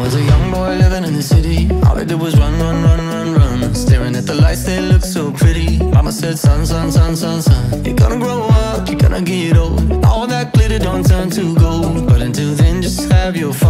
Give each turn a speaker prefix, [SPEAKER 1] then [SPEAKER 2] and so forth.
[SPEAKER 1] was a young boy living in the city. All I did was run, run, run, run, run. Staring at the lights, they look so pretty. Mama said, son, son, son, son, son, you're gonna grow up, you're gonna get old. All that glitter don't turn to gold. But until then, just have your fun.